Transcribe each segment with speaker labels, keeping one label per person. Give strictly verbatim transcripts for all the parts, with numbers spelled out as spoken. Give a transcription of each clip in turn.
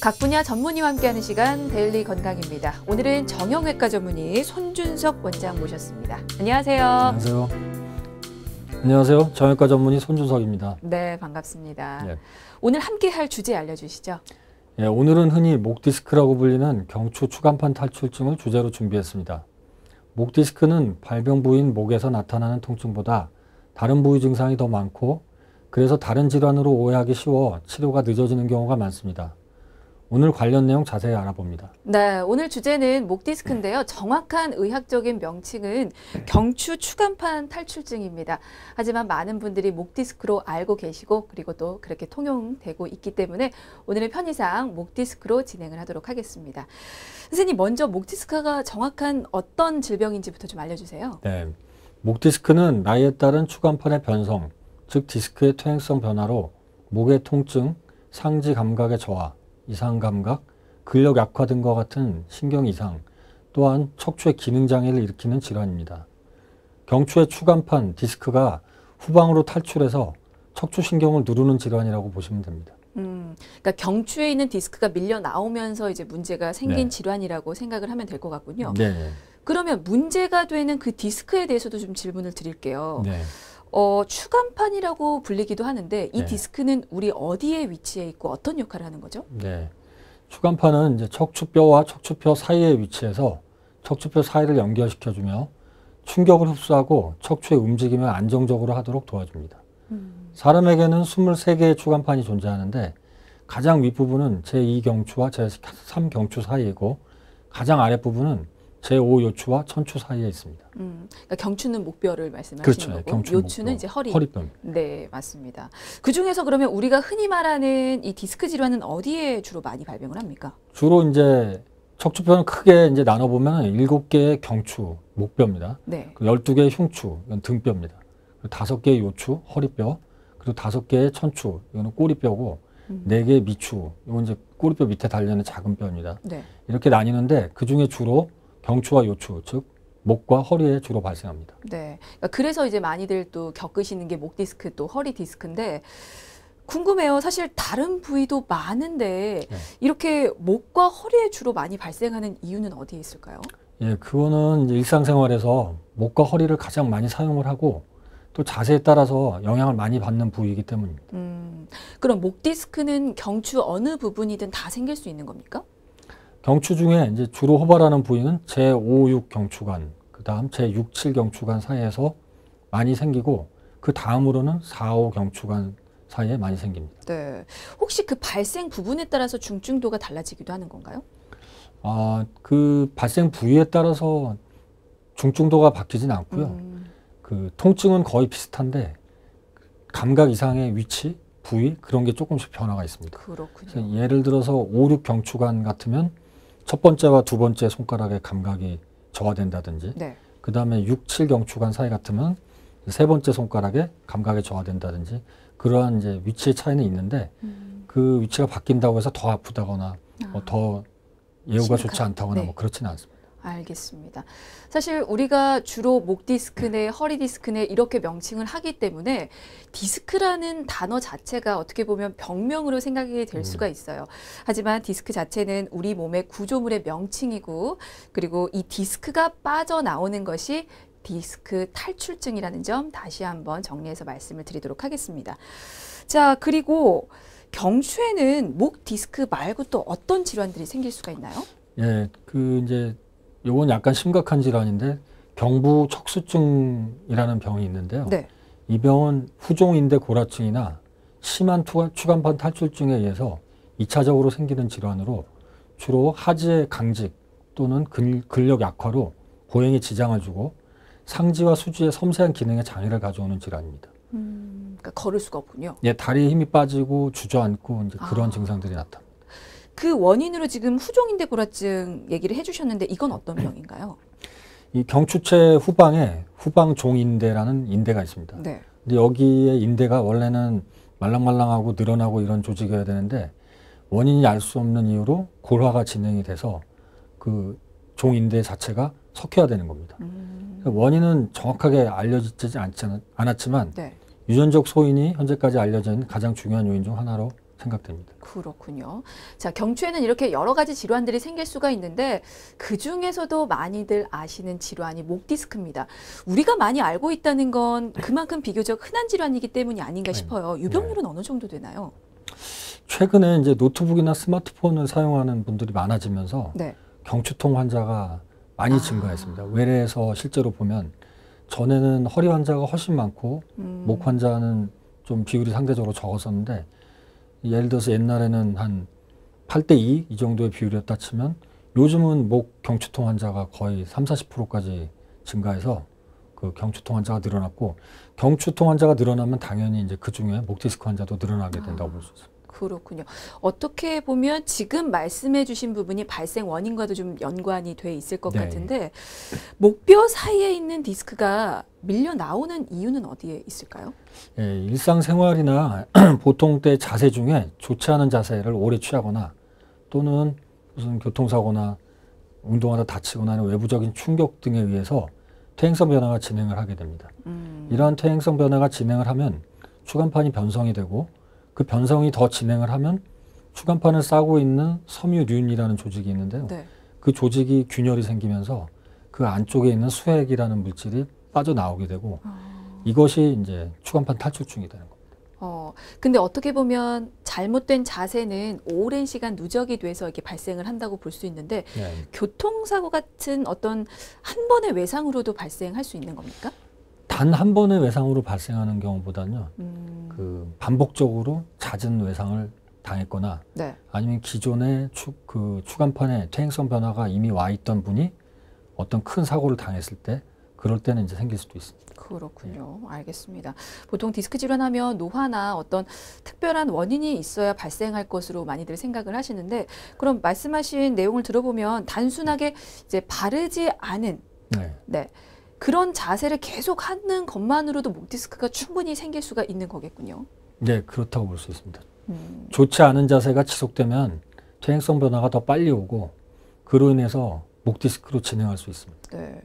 Speaker 1: 각 분야 전문의와 함께하는 시간 데일리 건강입니다. 오늘은 정형외과 전문의 손준석 원장 모셨습니다. 안녕하세요.
Speaker 2: 안녕하세요. 안녕하세요. 정형외과 전문의 손준석입니다.
Speaker 1: 네, 반갑습니다.
Speaker 2: 예.
Speaker 1: 오늘 함께할 주제 알려주시죠.
Speaker 2: 예, 오늘은 흔히 목 디스크라고 불리는 경추 추간판 탈출증을 주제로 준비했습니다. 목 디스크는 발병 부위인 목에서 나타나는 통증보다 다른 부위 증상이 더 많고 그래서 다른 질환으로 오해하기 쉬워 치료가 늦어지는 경우가 많습니다. 오늘 관련 내용 자세히 알아봅니다.
Speaker 1: 네, 오늘 주제는 목 디스크인데요. 정확한 의학적인 명칭은 경추 추간판 탈출증입니다. 하지만 많은 분들이 목 디스크로 알고 계시고 그리고 또 그렇게 통용되고 있기 때문에 오늘은 편의상 목 디스크로 진행을 하도록 하겠습니다. 선생님, 먼저 목 디스크가 정확한 어떤 질병인지부터 좀 알려주세요.
Speaker 2: 네, 목 디스크는 나이에 따른 추간판의 변성, 즉 디스크의 퇴행성 변화로 목의 통증, 상지 감각의 저하, 이상 감각, 근력 약화 등과 같은 신경 이상, 또한 척추의 기능 장애를 일으키는 질환입니다. 경추의 추간판 디스크가 후방으로 탈출해서 척추신경을 누르는 질환이라고 보시면 됩니다.
Speaker 1: 음, 그러니까 경추에 있는 디스크가 밀려 나오면서 이제 문제가 생긴
Speaker 2: 네.
Speaker 1: 질환이라고 생각을 하면 될 것 같군요.
Speaker 2: 네.
Speaker 1: 그러면 문제가 되는 그 디스크에 대해서도 좀 질문을 드릴게요.
Speaker 2: 네.
Speaker 1: 어, 추간판이라고 불리기도 하는데 이
Speaker 2: 네.
Speaker 1: 디스크는 우리 어디에 위치해 있고 어떤 역할을 하는 거죠?
Speaker 2: 네. 추간판은 이제 척추뼈와 척추뼈 사이에 위치해서 척추뼈 사이를 연결시켜주며 충격을 흡수하고 척추의 움직임을 안정적으로 하도록 도와줍니다.
Speaker 1: 음.
Speaker 2: 사람에게는 이십세 개의 추간판이 존재하는데 가장 윗부분은 제이 경추와 제삼 경추 사이이고 가장 아랫부분은 제오 요추와 천추 사이에 있습니다.
Speaker 1: 음, 그러니까 경추는 목뼈를 말씀하시는
Speaker 2: 그렇죠.
Speaker 1: 거고
Speaker 2: 경추는
Speaker 1: 요추는
Speaker 2: 목뼈,
Speaker 1: 이제 허리.
Speaker 2: 허리뼈입니다.
Speaker 1: 네, 맞습니다. 그 중에서 그러면 우리가 흔히 말하는 이 디스크 질환은 어디에 주로 많이 발병을 합니까?
Speaker 2: 주로 이제 척추뼈는 크게 이제 나눠보면 일곱 개의 경추, 목뼈입니다.
Speaker 1: 네.
Speaker 2: 열두 개의 흉추, 이건 등뼈입니다. 그리고 다섯 개의 요추, 허리뼈, 그리고 다섯 개의 천추, 이거는 꼬리뼈고,
Speaker 1: 음.
Speaker 2: 네 개의 미추, 이건 이제 꼬리뼈 밑에 달려있는 작은 뼈입니다.
Speaker 1: 네.
Speaker 2: 이렇게 나뉘는데 그 중에 주로 경추와 요추, 즉 목과 허리에 주로 발생합니다.
Speaker 1: 네. 그러니까 그래서 이제 많이들 또 겪으시는 게 목 디스크 또 허리 디스크인데 궁금해요. 사실 다른 부위도 많은데
Speaker 2: 네.
Speaker 1: 이렇게 목과 허리에 주로 많이 발생하는 이유는 어디에 있을까요?
Speaker 2: 예, 그거는 이제 일상생활에서 목과 허리를 가장 많이 사용을 하고 또 자세에 따라서 영향을 많이 받는 부위이기 때문입니다.
Speaker 1: 음, 그럼 목 디스크는 경추 어느 부분이든 다 생길 수 있는 겁니까?
Speaker 2: 경추 중에 이제 주로 호발하는 부위는 제오, 육 경추관, 그 다음 제육, 칠 경추관 사이에서 많이 생기고 그 다음으로는 사, 오 경추관 사이에 많이 생깁니다.
Speaker 1: 네. 혹시 그 발생 부분에 따라서 중증도가 달라지기도 하는 건가요?
Speaker 2: 아, 그 발생 부위에 따라서 중증도가 바뀌진 않고요.
Speaker 1: 음.
Speaker 2: 그 통증은 거의 비슷한데 감각 이상의 위치, 부위 그런 게 조금씩 변화가 있습니다.
Speaker 1: 그렇군요.
Speaker 2: 그래서 예를 들어서 오, 육 경추관 같으면 첫 번째와 두 번째 손가락의 감각이 저하된다든지
Speaker 1: 네.
Speaker 2: 그 다음에 육, 칠 경추관 사이 같으면 세 번째 손가락의 감각이 저하된다든지 그러한 이제 위치의 차이는 있는데
Speaker 1: 음.
Speaker 2: 그 위치가 바뀐다고 해서 더 아프다거나
Speaker 1: 아.
Speaker 2: 뭐 더 예후가
Speaker 1: 심각한-
Speaker 2: 좋지 않다거나
Speaker 1: 네.
Speaker 2: 뭐 그렇지는 않습니다.
Speaker 1: 알겠습니다. 사실 우리가 주로 목 디스크네, 허리 디스크네 이렇게 명칭을 하기 때문에 디스크라는 단어 자체가 어떻게 보면 병명으로 생각이 될
Speaker 2: 음.
Speaker 1: 수가 있어요. 하지만 디스크 자체는 우리 몸의 구조물의 명칭이고 그리고 이 디스크가 빠져나오는 것이 디스크 탈출증이라는 점 다시 한번 정리해서 말씀을 드리도록 하겠습니다. 자, 그리고 경추에는 목 디스크 말고 또 어떤 질환들이 생길 수가 있나요?
Speaker 2: 예, 그 이제 요건 약간 심각한 질환인데 경부 척수증이라는 병이 있는데요.
Speaker 1: 네.
Speaker 2: 이 병은 후종인대 골화증이나 심한 투가, 추간판 탈출증에 의해서 이 차적으로 생기는 질환으로 주로 하지의 강직 또는 근, 근력 약화로 보행에 지장을 주고 상지와 수지의 섬세한 기능에 장애를 가져오는 질환입니다.
Speaker 1: 음, 그러니까 걸을 수가 없군요.
Speaker 2: 예, 다리에 힘이 빠지고 주저앉고 이제 그런
Speaker 1: 아.
Speaker 2: 증상들이 나타납니다.
Speaker 1: 그 원인으로 지금 후종인대 골화증 얘기를 해주셨는데 이건 어떤 병인가요?
Speaker 2: 이 경추체 후방에 후방 종인대라는 인대가 있습니다.
Speaker 1: 네.
Speaker 2: 근데 여기에 인대가 원래는 말랑말랑하고 늘어나고 이런 조직이어야 되는데 원인이 알 수 없는 이유로 골화가 진행이 돼서 그 종인대 자체가 석회화 되는 겁니다.
Speaker 1: 음.
Speaker 2: 원인은 정확하게 알려지지 않지 않았지만
Speaker 1: 네.
Speaker 2: 유전적 소인이 현재까지 알려진 가장 중요한 요인 중 하나로 생각됩니다.
Speaker 1: 그렇군요. 자, 경추에는 이렇게 여러 가지 질환들이 생길 수가 있는데 그 중에서도 많이들 아시는 질환이 목 디스크입니다. 우리가 많이 알고 있다는 건 그만큼 비교적 흔한 질환이기 때문이 아닌가 싶어요. 유병률은 네. 어느 정도 되나요?
Speaker 2: 최근에 이제 노트북이나 스마트폰을 사용하는 분들이 많아지면서 네. 경추통 환자가 많이 아. 증가했습니다. 외래에서 실제로 보면 전에는 허리 환자가 훨씬 많고 음. 목 환자는 좀 비율이 상대적으로 적었었는데 예를 들어서 옛날에는 한 팔 대 이 이 정도의 비율이었다 치면 요즘은 목 경추통 환자가 거의 삼, 사십 퍼센트까지 증가해서 그 경추통 환자가 늘어났고 경추통 환자가 늘어나면 당연히 이제 그 중에 목 디스크 환자도 늘어나게 된다고 아. 볼 수 있습니다.
Speaker 1: 그렇군요. 어떻게 보면 지금 말씀해 주신 부분이 발생 원인과도 좀 연관이 돼 있을 것 네. 같은데 목뼈 사이에 있는 디스크가 밀려 나오는 이유는 어디에 있을까요?
Speaker 2: 예, 일상생활이나 보통 때 자세 중에 좋지 않은 자세를 오래 취하거나 또는 무슨 교통사고나 운동하다 다치거나 하는 외부적인 충격 등에 의해서 퇴행성 변화가 진행을 하게 됩니다. 음. 이러한 퇴행성 변화가 진행을 하면 추간판이 변성이 되고 그 변성이 더 진행을 하면 추간판을 싸고 있는 섬유륜이라는 조직이 있는데요. 네. 그 조직이 균열이 생기면서 그 안쪽에 있는 수액이라는 물질이 빠져나오게 되고 어. 이것이 이제 추간판 탈출증이 되는 겁니다.
Speaker 1: 어, 근데 어떻게 보면 잘못된 자세는 오랜 시간 누적이 돼서 이렇게 발생을 한다고 볼 수 있는데 네. 교통사고 같은 어떤 한 번의 외상으로도 발생할 수 있는 겁니까?
Speaker 2: 단 한 번의 외상으로 발생하는 경우보다는요, 음. 그 반복적으로 잦은 외상을 당했거나 네. 아니면 기존의 추, 그 추간판에 퇴행성 변화가 이미 와 있던 분이 어떤 큰 사고를 당했을 때 그럴 때는 이제 생길 수도 있습니다.
Speaker 1: 그렇군요. 네. 알겠습니다. 보통 디스크 질환하면 노화나 어떤 특별한 원인이 있어야 발생할 것으로 많이들 생각을 하시는데 그럼 말씀하신 내용을 들어보면 단순하게 이제 바르지 않은 네. 네. 그런 자세를 계속 하는 것만으로도 목 디스크가 충분히 생길 수가 있는 거겠군요.
Speaker 2: 네, 그렇다고 볼 수 있습니다. 음. 좋지 않은 자세가 지속되면 퇴행성 변화가 더 빨리 오고 그로 인해서 목 디스크로 진행할 수 있습니다.
Speaker 1: 네,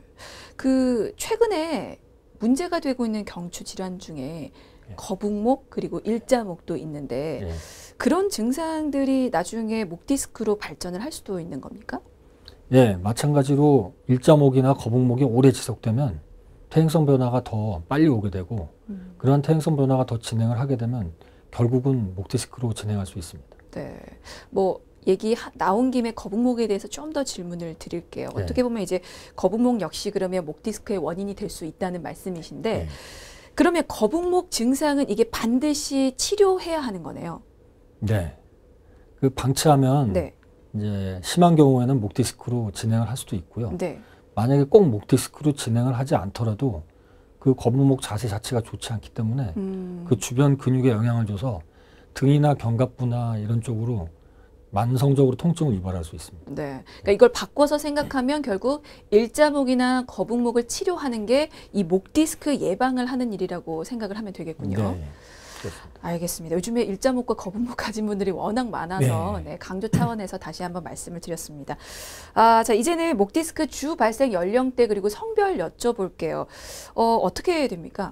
Speaker 1: 그 최근에 문제가 되고 있는 경추 질환 중에 네. 거북목 그리고 일자목도 있는데 네. 그런 증상들이 나중에 목 디스크로 발전을 할 수도 있는 겁니까?
Speaker 2: 예, 마찬가지로 일자목이나 거북목이 오래 지속되면 퇴행성 변화가 더 빨리 오게 되고 음. 그러한 퇴행성 변화가 더 진행을 하게 되면 결국은 목 디스크로 진행할 수 있습니다.
Speaker 1: 네, 뭐 얘기 나온 김에 거북목에 대해서 좀 더 질문을 드릴게요. 네. 어떻게 보면 이제 거북목 역시 그러면 목 디스크의 원인이 될 수 있다는 말씀이신데 네. 그러면 거북목 증상은 이게 반드시 치료해야 하는 거네요.
Speaker 2: 네, 그 방치하면. 네. 이제 심한 경우에는 목 디스크로 진행을 할 수도 있고요. 네. 만약에 꼭 목 디스크로 진행을 하지 않더라도 그 거북목 자세 자체가 좋지 않기 때문에 음. 그 주변 근육에 영향을 줘서 등이나 견갑부나 이런 쪽으로 만성적으로 통증을 유발할 수 있습니다.
Speaker 1: 네, 그러니까 이걸 바꿔서 생각하면 결국 일자목이나 거북목을 치료하는 게 이 목 디스크 예방을 하는 일이라고 생각을 하면 되겠군요. 네. 그렇습니다. 알겠습니다. 요즘에 일자목과 거북목 가진 분들이 워낙 많아서 네. 네, 강조 차원에서 다시 한번 말씀을 드렸습니다. 아, 자 이제는 목 디스크 주 발생 연령대 그리고 성별 여쭤볼게요. 어, 어떻게 됩니까?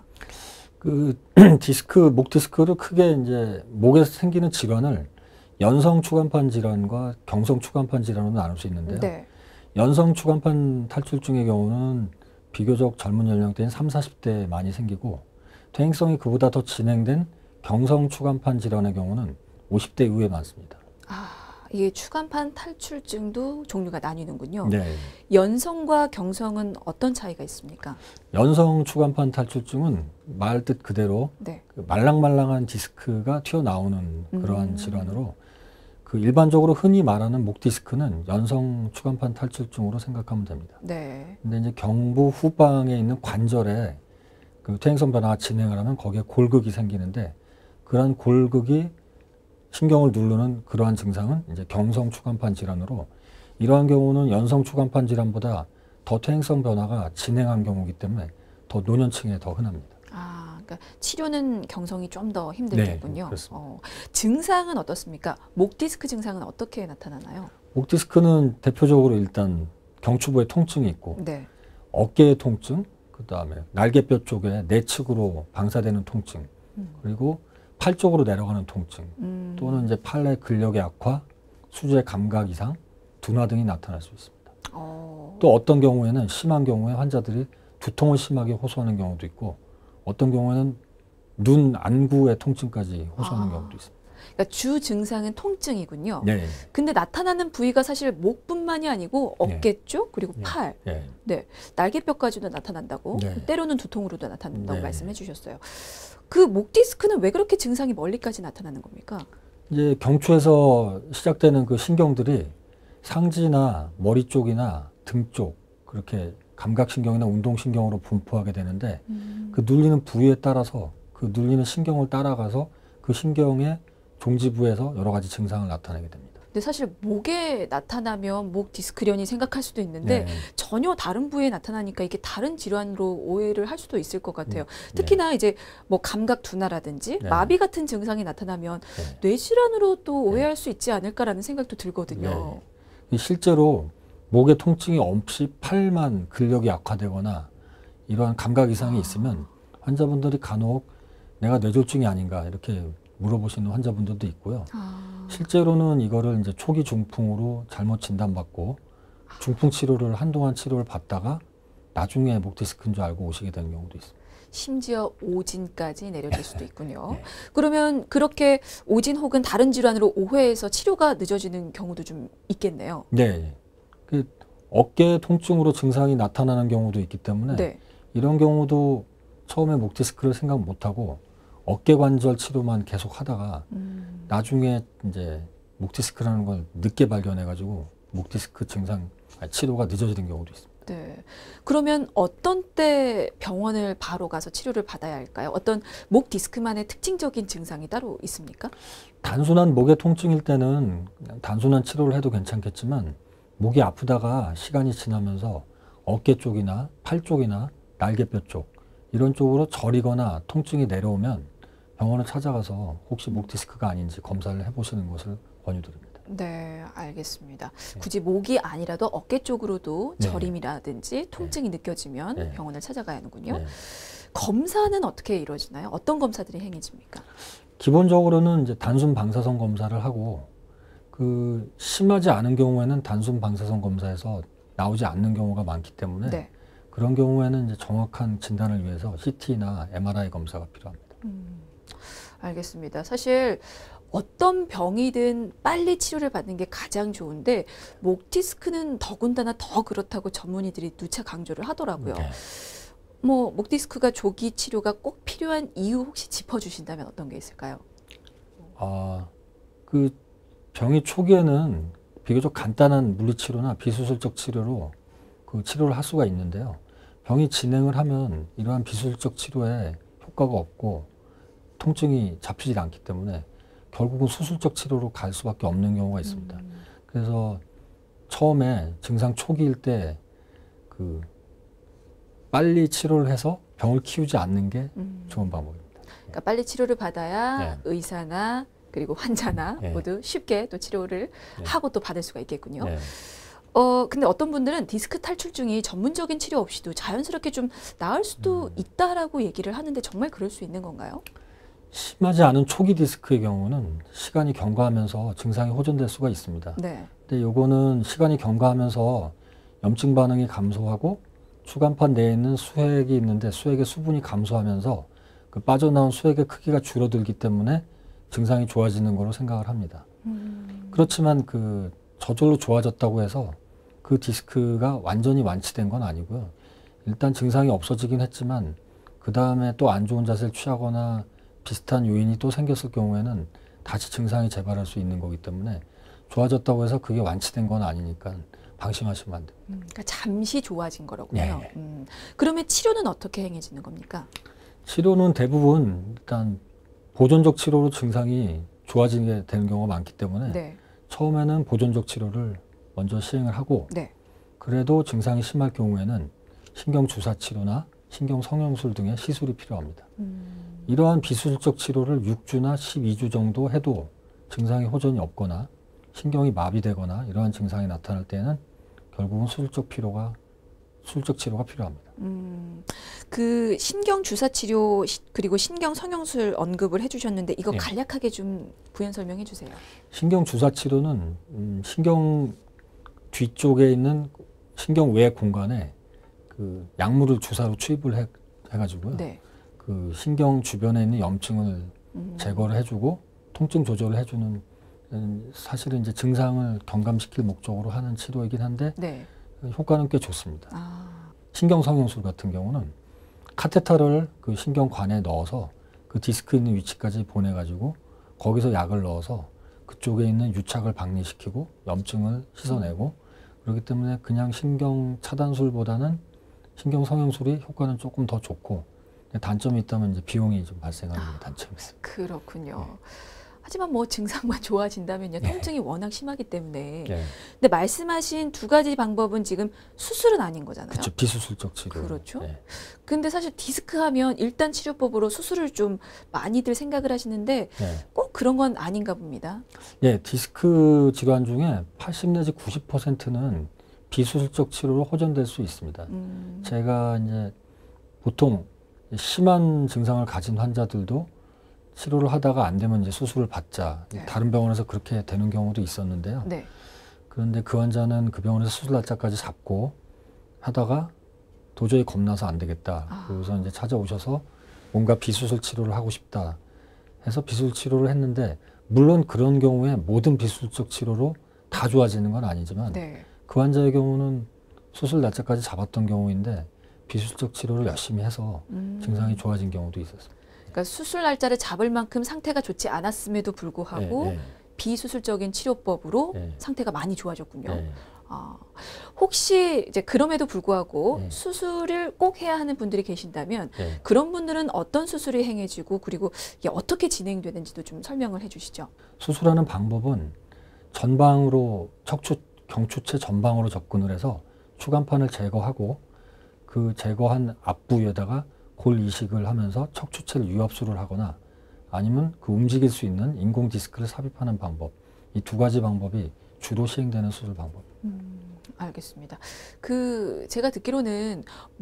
Speaker 2: 그 디스크 목 디스크를 크게 이제 목에서 생기는 질환을 연성 추간판 질환과 경성 추간판 질환으로 나눌 수 있는데요. 네. 연성 추간판 탈출증의 경우는 비교적 젊은 연령대인 삼, 사십 대에 많이 생기고 퇴행성이 그보다 더 진행된 경성 추간판 질환의 경우는 오십 대 이후에 많습니다.
Speaker 1: 아, 이게 추간판 탈출증도 종류가 나뉘는군요.
Speaker 2: 네.
Speaker 1: 연성과 경성은 어떤 차이가 있습니까?
Speaker 2: 연성 추간판 탈출증은 말 뜻 그대로 네. 그 말랑말랑한 디스크가 튀어나오는 그러한 음. 질환으로 그 일반적으로 흔히 말하는 목 디스크는 연성 추간판 탈출증으로 생각하면 됩니다. 네. 근데 이제 경부 후방에 있는 관절에 그 퇴행성 변화가 진행을 하면 거기에 골극이 생기는데 그러한 골극이 신경을 누르는 그러한 증상은 이제 경성 추간판 질환으로 이러한 경우는 연성 추간판 질환보다 더 퇴행성 변화가 진행한 경우이기 때문에 더 노년층에 더 흔합니다.
Speaker 1: 아, 그러니까 치료는 경성이 좀 더 힘들겠군요.
Speaker 2: 네, 그렇습니다.
Speaker 1: 어, 증상은 어떻습니까? 목 디스크 증상은 어떻게 나타나나요?
Speaker 2: 목 디스크는 대표적으로 일단 경추부에 통증이 있고 네. 어깨의 통증, 그 다음에 날개뼈 쪽에 내측으로 방사되는 통증, 음. 그리고 팔 쪽으로 내려가는 통증
Speaker 1: 음.
Speaker 2: 또는 이제 팔의 근력의 악화, 수제 감각 이상, 둔화 등이 나타날 수 있습니다.
Speaker 1: 어.
Speaker 2: 또 어떤 경우에는 심한 경우에 환자들이 두통을 심하게 호소하는 경우도 있고 어떤 경우에는 눈 안구의 통증까지 호소하는
Speaker 1: 아.
Speaker 2: 경우도 있습니다.
Speaker 1: 그러니까 주 증상은 통증이군요.
Speaker 2: 네.
Speaker 1: 근데 나타나는 부위가 사실 목뿐만이 아니고 어깨 쪽 그리고
Speaker 2: 네.
Speaker 1: 팔,
Speaker 2: 네.
Speaker 1: 날개뼈까지도 나타난다고
Speaker 2: 네.
Speaker 1: 때로는 두통으로도 나타난다고
Speaker 2: 네.
Speaker 1: 말씀해 주셨어요. 그 목 디스크는 왜 그렇게 증상이 멀리까지 나타나는 겁니까?
Speaker 2: 이제 경추에서 시작되는 그 신경들이 상지나 머리 쪽이나 등 쪽 그렇게 감각신경이나 운동신경으로 분포하게 되는데
Speaker 1: 음.
Speaker 2: 그 눌리는 부위에 따라서 그 눌리는 신경을 따라가서 그 신경의 종지부에서 여러 가지 증상을 나타내게 됩니다.
Speaker 1: 근데 사실 목에 나타나면 목 디스크련이 생각할 수도 있는데
Speaker 2: 네.
Speaker 1: 전혀 다른 부위에 나타나니까 이게 다른 질환으로 오해를 할 수도 있을 것 같아요.
Speaker 2: 네.
Speaker 1: 특히나 이제 뭐 감각 둔화라든지
Speaker 2: 네.
Speaker 1: 마비 같은 증상이 나타나면
Speaker 2: 네.
Speaker 1: 뇌질환으로 또 오해할 수 있지 않을까라는 생각도 들거든요.
Speaker 2: 네. 실제로 목의 통증이 없이 팔만 근력이 악화되거나 이러한 감각 이상이 있으면 환자분들이 간혹 내가 뇌졸중이 아닌가 이렇게 물어보시는 환자분들도 있고요.
Speaker 1: 아.
Speaker 2: 실제로는 이거를 이제 초기 중풍으로 잘못 진단받고 중풍 치료를 한동안 치료를 받다가 나중에 목 디스크인 줄 알고 오시게 되는 경우도 있습니다.
Speaker 1: 심지어 오진까지 내려질 수도 있군요.
Speaker 2: 네.
Speaker 1: 그러면 그렇게 오진 혹은 다른 질환으로 오해해서 치료가 늦어지는 경우도 좀 있겠네요.
Speaker 2: 네. 그 어깨 통증으로 증상이 나타나는 경우도 있기 때문에
Speaker 1: 네.
Speaker 2: 이런 경우도 처음에 목 디스크를 생각 못하고 어깨 관절 치료만 계속 하다가
Speaker 1: 음.
Speaker 2: 나중에 이제 목 디스크라는 걸 늦게 발견해가지고 목 디스크 증상 아니, 치료가 늦어지는 경우도 있습니다.
Speaker 1: 네. 그러면 어떤 때 병원을 바로 가서 치료를 받아야 할까요? 어떤 목 디스크만의 특징적인 증상이 따로 있습니까?
Speaker 2: 단순한 목의 통증일 때는 그냥 단순한 치료를 해도 괜찮겠지만 목이 아프다가 시간이 지나면서 어깨 쪽이나 팔 쪽이나 날개뼈 쪽 이런 쪽으로 저리거나 통증이 내려오면 병원을 찾아가서 혹시 목 디스크가 아닌지 검사를 해보시는 것을 권유드립니다.
Speaker 1: 네, 알겠습니다.
Speaker 2: 네.
Speaker 1: 굳이 목이 아니라도 어깨 쪽으로도
Speaker 2: 네.
Speaker 1: 저림이라든지 통증이 느껴지면
Speaker 2: 네.
Speaker 1: 병원을 찾아가야 하는군요.
Speaker 2: 네.
Speaker 1: 검사는 어떻게 이루어지나요? 어떤 검사들이 행해집니까?
Speaker 2: 기본적으로는 이제 단순 방사선 검사를 하고 그 심하지 않은 경우에는 단순 방사선 검사에서 나오지 않는 경우가 많기 때문에
Speaker 1: 네.
Speaker 2: 그런 경우에는 이제 정확한 진단을 위해서 씨티나 엠알아이 검사가 필요합니다.
Speaker 1: 음, 알겠습니다. 사실 어떤 병이든 빨리 치료를 받는 게 가장 좋은데 목 디스크는 더군다나 더 그렇다고 전문의들이 누차 강조를 하더라고요.
Speaker 2: 네.
Speaker 1: 뭐 목 디스크가 조기 치료가 꼭 필요한 이유 혹시 짚어주신다면 어떤 게 있을까요?
Speaker 2: 아, 그 병이 초기에는 비교적 간단한 물리치료나 비수술적 치료로 그 치료를 할 수가 있는데요. 병이 진행을 하면 이러한 비수술적 치료에 효과가 없고 통증이 잡히질 않기 때문에 결국은 수술적 치료로 갈 수밖에 없는 경우가 있습니다.
Speaker 1: 음.
Speaker 2: 그래서 처음에 증상 초기일 때 그 빨리 치료를 해서 병을 키우지 않는 게
Speaker 1: 음.
Speaker 2: 좋은 방법입니다.
Speaker 1: 그러니까 빨리 치료를 받아야
Speaker 2: 네.
Speaker 1: 의사나 그리고 환자나
Speaker 2: 네.
Speaker 1: 모두 쉽게 또 치료를
Speaker 2: 네.
Speaker 1: 하고 또 받을 수가 있겠군요.
Speaker 2: 네.
Speaker 1: 어, 근데 어떤 분들은 디스크 탈출증이 전문적인 치료 없이도 자연스럽게 좀 나을 수도
Speaker 2: 음.
Speaker 1: 있다라고 얘기를 하는데 정말 그럴 수 있는 건가요?
Speaker 2: 심하지 않은 초기 디스크의 경우는 시간이 경과하면서 증상이 호전될 수가 있습니다.
Speaker 1: 네.
Speaker 2: 근데 요거는 시간이 경과하면서 염증 반응이 감소하고 추간판 내에 있는 수액이 있는데 수액의 수분이 감소하면서 그 빠져나온 수액의 크기가 줄어들기 때문에 증상이 좋아지는 거로 생각을 합니다.
Speaker 1: 음.
Speaker 2: 그렇지만 그 저절로 좋아졌다고 해서 그 디스크가 완전히 완치된 건 아니고요. 일단 증상이 없어지긴 했지만 그 다음에 또 안 좋은 자세를 취하거나 비슷한 요인이 또 생겼을 경우에는 다시 증상이 재발할 수 있는 거기 때문에 좋아졌다고 해서 그게 완치된 건 아니니까 방심하시면 안 됩니다.
Speaker 1: 음, 그러니까 잠시 좋아진 거라군요.
Speaker 2: 네.
Speaker 1: 음. 그러면 치료는 어떻게 행해지는 겁니까?
Speaker 2: 치료는 대부분 일단 보존적 치료로 증상이 좋아지게 되는 경우가 많기 때문에
Speaker 1: 네.
Speaker 2: 처음에는 보존적 치료를 먼저 시행을 하고
Speaker 1: 네.
Speaker 2: 그래도 증상이 심할 경우에는 신경 주사 치료나 신경 성형술 등의 시술이 필요합니다.
Speaker 1: 음.
Speaker 2: 이러한 비수술적 치료를 육 주나 십이 주 정도 해도 증상이 호전이 없거나 신경이 마비되거나 이러한 증상이 나타날 때는 결국은 수술적 필요가 수술적 치료가 필요합니다.
Speaker 1: 음, 그 신경 주사 치료 시- 그리고 신경 성형술 언급을 해주셨는데 이거
Speaker 2: 예.
Speaker 1: 간략하게 좀 부연 설명해 주세요.
Speaker 2: 신경 주사 치료는 음, 신경 뒤쪽에 있는 신경 외 공간에 그 약물을 주사로 투입을 해, 해가지고요.
Speaker 1: 네.
Speaker 2: 그 신경 주변에 있는 염증을
Speaker 1: 음,
Speaker 2: 제거를 해주고 통증 조절을 해주는 음, 사실은 이제 증상을 경감시킬 목적으로 하는 치료이긴 한데
Speaker 1: 네.
Speaker 2: 효과는 꽤 좋습니다.
Speaker 1: 아,
Speaker 2: 신경 성형술 같은 경우는 카테터를 그 신경관에 넣어서 그 디스크 있는 위치까지 보내가지고 거기서 약을 넣어서 그쪽에 있는 유착을 박리시키고 염증을 씻어내고 그렇기 때문에 그냥 신경 차단술보다는 신경 성형술이 효과는 조금 더 좋고 단점이 있다면 이제 비용이 좀 발생하는 게 단점이 있습니다.
Speaker 1: 그렇군요.
Speaker 2: 네.
Speaker 1: 하지만 뭐 증상만 좋아진다면요.
Speaker 2: 네.
Speaker 1: 통증이 워낙 심하기 때문에.
Speaker 2: 예,
Speaker 1: 근데 말씀하신 두 가지 방법은 지금 수술은 아닌 거잖아요.
Speaker 2: 그렇죠. 비수술적 치료.
Speaker 1: 그렇죠.
Speaker 2: 예.
Speaker 1: 근데 사실 디스크 하면 일단 치료법으로 수술을 좀 많이들 생각을 하시는데
Speaker 2: 예.
Speaker 1: 꼭 그런 건 아닌가 봅니다.
Speaker 2: 예, 디스크 질환 중에 팔십 내지 구십 퍼센트는 비수술적 치료로 호전될 수 있습니다.
Speaker 1: 음,
Speaker 2: 제가 이제 보통 심한 증상을 가진 환자들도 치료를 하다가 안 되면 이제 수술을 받자.
Speaker 1: 네.
Speaker 2: 다른 병원에서 그렇게 되는 경우도 있었는데요.
Speaker 1: 네.
Speaker 2: 그런데 그 환자는 그 병원에서 수술 날짜까지 잡고 하다가 도저히 겁나서 안 되겠다.
Speaker 1: 아.
Speaker 2: 그래서 이제 찾아오셔서 뭔가 비수술 치료를 하고 싶다 해서 비수술 치료를 했는데 물론 그런 경우에 모든 비수술적 치료로 다 좋아지는 건 아니지만
Speaker 1: 네.
Speaker 2: 그 환자의 경우는 수술 날짜까지 잡았던 경우인데 비수술적 치료를 열심히 해서
Speaker 1: 음.
Speaker 2: 증상이 좋아진 경우도 있었어요.
Speaker 1: 그러니까 수술 날짜를 잡을 만큼 상태가 좋지 않았음에도 불구하고
Speaker 2: 예, 예,
Speaker 1: 비수술적인 치료법으로
Speaker 2: 예.
Speaker 1: 상태가 많이 좋아졌군요.
Speaker 2: 예.
Speaker 1: 아, 혹시 이제 그럼에도 불구하고
Speaker 2: 예.
Speaker 1: 수술을 꼭 해야 하는 분들이 계신다면
Speaker 2: 예.
Speaker 1: 그런 분들은 어떤 수술이 행해지고 그리고 이게 어떻게 진행되는지도 좀 설명을 해주시죠.
Speaker 2: 수술하는 방법은 전방으로 척추 경추체 전방으로 접근을 해서 추간판을 제거하고 그 제거한 앞부위에다가 골 이식을 하면서 척추체를 유압수를 하거나 아니면 그 움직일 수 있는 인공 디스크를 삽입하는 방법, 이 두 가지 방법이 주로 시행되는 수술 방법.
Speaker 1: 음, 알겠습니다. 그 제가 듣기로는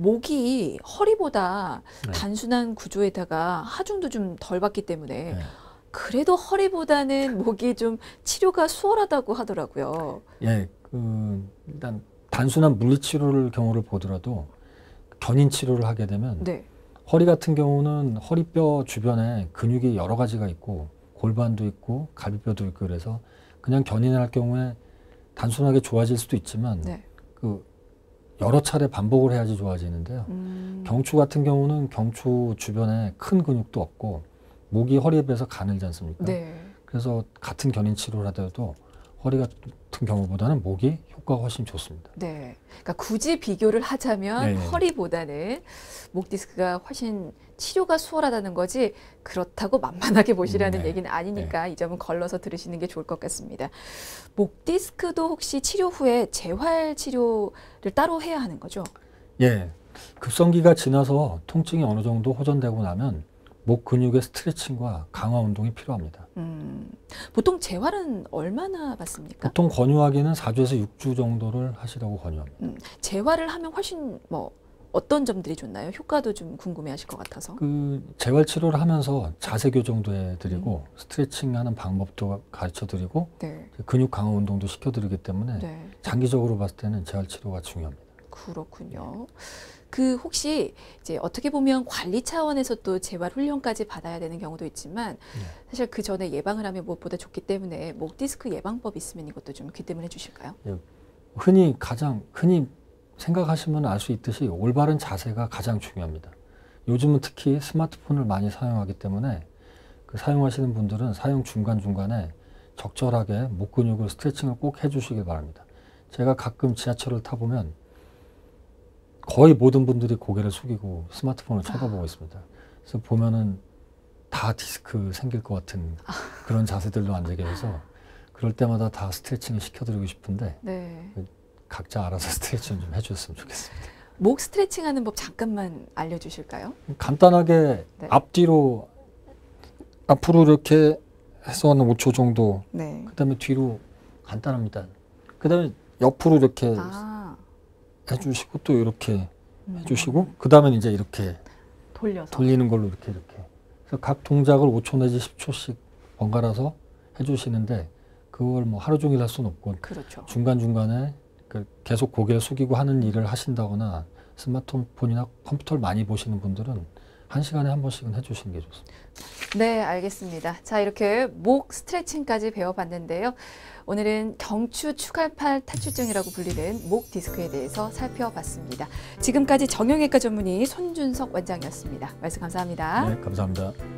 Speaker 1: 목이 허리보다
Speaker 2: 네.
Speaker 1: 단순한 구조에다가 하중도 좀 덜 받기 때문에
Speaker 2: 네.
Speaker 1: 그래도 허리보다는 목이 좀 치료가 수월하다고 하더라고요.
Speaker 2: 예, 그 일단 단순한 물리 치료를 경우를 보더라도 견인 치료를 하게 되면
Speaker 1: 네.
Speaker 2: 허리 같은 경우는 허리뼈 주변에 근육이 여러 가지가 있고 골반도 있고 갈비뼈도 있고 그래서 그냥 견인을 할 경우에 단순하게 좋아질 수도 있지만
Speaker 1: 네.
Speaker 2: 그 여러 차례 반복을 해야지 좋아지는데요.
Speaker 1: 음,
Speaker 2: 경추 같은 경우는 경추 주변에 큰 근육도 없고 목이 허리에 비해서 가늘지 않습니까?
Speaker 1: 네.
Speaker 2: 그래서 같은 견인 치료를 하더라도 허리 같은 경우보다는 목이 효과가 훨씬 좋습니다.
Speaker 1: 네. 그러니까 굳이 비교를 하자면
Speaker 2: 네.
Speaker 1: 허리보다는 목 디스크가 훨씬 치료가 수월하다는 거지 그렇다고 만만하게 보시라는
Speaker 2: 네.
Speaker 1: 얘기는 아니니까 이 점은 걸러서 들으시는 게 좋을 것 같습니다. 목 디스크도 혹시 치료 후에 재활 치료를 따로 해야 하는 거죠?
Speaker 2: 예, 급성기가 지나서 통증이 어느 정도 호전되고 나면 목 근육의 스트레칭과 강화 운동이 필요합니다.
Speaker 1: 음, 보통 재활은 얼마나 받습니까?
Speaker 2: 보통 권유하기는 사 주에서 육 주 정도를 하시라고 권유합니다.
Speaker 1: 음, 재활을 하면 훨씬 뭐 어떤 점들이 좋나요? 효과도 좀 궁금해하실 것 같아서.
Speaker 2: 그 재활 치료를 하면서 자세 교정도 해드리고 스트레칭하는 방법도 가르쳐드리고
Speaker 1: 네,
Speaker 2: 근육 강화 운동도 시켜드리기 때문에
Speaker 1: 네,
Speaker 2: 장기적으로 봤을 때는 재활 치료가 중요합니다.
Speaker 1: 그렇군요. 그 혹시 이제 어떻게 보면 관리 차원에서 또 재활 훈련까지 받아야 되는 경우도 있지만 사실 그 전에 예방을 하면 무엇보다 좋기 때문에 목 디스크 예방법 있으면 이것도 좀 귀뜸을 해주실까요?
Speaker 2: 흔히 가장 흔히 생각하시면 알 수 있듯이 올바른 자세가 가장 중요합니다. 요즘은 특히 스마트폰을 많이 사용하기 때문에 그 사용하시는 분들은 사용 중간중간에 적절하게 목 근육을 스트레칭을 꼭 해주시길 바랍니다. 제가 가끔 지하철을 타보면 거의 모든 분들이 고개를 숙이고 스마트폰을 쳐다보고
Speaker 1: 아.
Speaker 2: 있습니다. 그래서 보면은 다 디스크 생길 것 같은 그런 자세들로 앉아 계셔서 그럴 때마다 다 스트레칭을 시켜드리고 싶은데
Speaker 1: 네.
Speaker 2: 각자 알아서 스트레칭 좀 해줬으면 좋겠습니다.
Speaker 1: 목 스트레칭 하는 법 잠깐만 알려주실까요?
Speaker 2: 간단하게
Speaker 1: 네.
Speaker 2: 앞뒤로 앞으로 이렇게 해서 한 오 초 정도
Speaker 1: 네.
Speaker 2: 그 다음에 뒤로 간단합니다. 그 다음에 옆으로 이렇게
Speaker 1: 아,
Speaker 2: 해주시고 또 이렇게
Speaker 1: 음.
Speaker 2: 해주시고 그 다음에 이제 이렇게
Speaker 1: 돌려서.
Speaker 2: 돌리는 걸로 이렇게 이렇게. 그래서 각 동작을 오 초 내지 십 초씩 번갈아서 해주시는데 그걸 뭐 하루 종일 할 수는 없고
Speaker 1: 그렇죠.
Speaker 2: 중간 중간에 그 계속 고개를 숙이고 하는 일을 하신다거나 스마트폰이나 컴퓨터를 많이 보시는 분들은 한 시간에 한 번씩은 해주시는 게 좋습니다.
Speaker 1: 네, 알겠습니다. 자, 이렇게 목 스트레칭까지 배워봤는데요. 오늘은 경추 추갈팔 탈출증이라고 불리는 목 디스크에 대해서 살펴봤습니다. 지금까지 정형외과 전문의 손준석 원장이었습니다. 말씀 감사합니다.
Speaker 2: 네, 감사합니다.